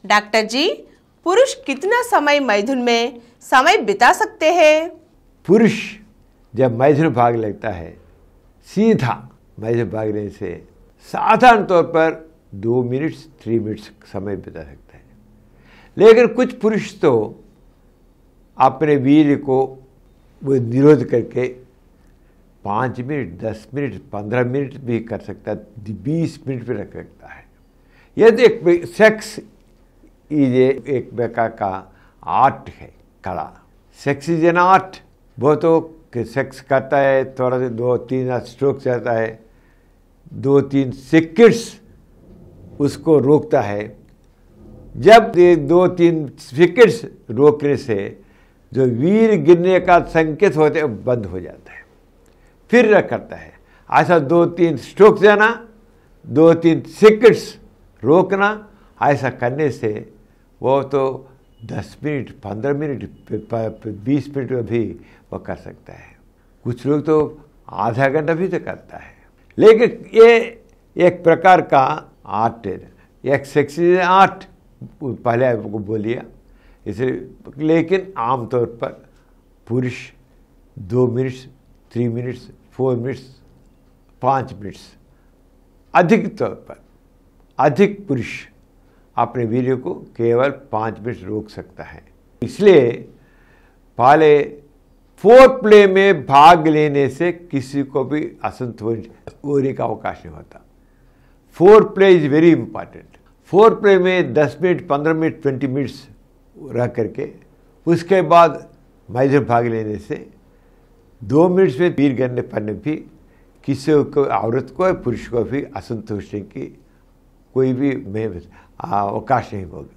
Doctor जी, पुरुष कितना समय मैथुन में समय बिता सकते हैं? पुरुष जब मैथुन भाग लेता है, सीधा मैथुन भाग लेने से साधारण तौर पर 2 मिनट 3 मिनट समय बिता सकता है। लेकिन कुछ पुरुष तो अपने वीर्य को वो निरोध करके 5 मिनट 10 मिनट 15 मिनट भी कर सकता है, 20 मिनट भी रख सकता है। यदि एक सेक्स एक प्रकार का आर्ट है, कला। Sex is an art. वो तो सेक्स करता है, थोड़ा सा 2-3 स्ट्रोक जाता है, 2-3 सेकंड्स उसको रोकता है। जब 2-3 सेकंड्स रोकने से जो वीर गिरने का संकेत होता है वो बंद हो जाता है, फिर करता है। ऐसा 2-3 स्ट्रोक जाना, 2-3 सेकंड्स रोकना, ऐसा करने से वो तो 10 मिनट 15 मिनट 20 मिनट में भी वो कर सकता है। कुछ लोग तो आधा घंटा भी तो करता है। लेकिन ये एक प्रकार का आर्ट है, एक सेक्सी आर्ट, पहले आपको बोलिए इसे। लेकिन आमतौर पर पुरुष 2 मिनट 3 मिनट्स 4 मिनट्स 5 मिनट्स अधिक तौर पर अधिक पुरुष अपने वीर्य को केवल 5 मिनट रोक सकता है। इसलिए पहले फोर प्ले में भाग लेने से किसी को भी असंतोष होने का अवकाश नहीं होता। Foreplay is very important. Foreplay में 10 मिनट 15 मिनट 20 मिनट्स रह करके उसके बाद मैथुन भाग लेने से 2 मिनट्स में वीर गिरने पर भी किसी को, औरत को पुरुष को भी असंतुष्ट की कोई भी अवकाश नहीं होगा।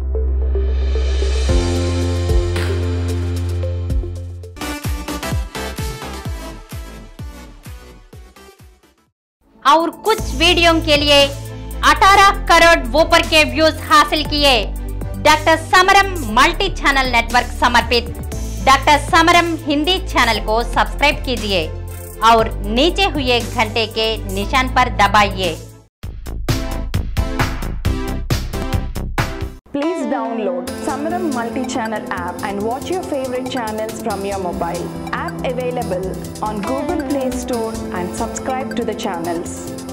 और कुछ वीडियो के लिए 18 करोड़ वोपर के व्यूज हासिल किए doctor Samaram multi channel network समर्पित डॉक्टर समरम हिंदी चैनल को सब्सक्राइब कीजिए और नीचे हुए घंटे के निशान पर दबाइए। Please download Samaram multi-channel app and watch your favorite channels from your mobile. App available on Google Play Store and subscribe to the channels.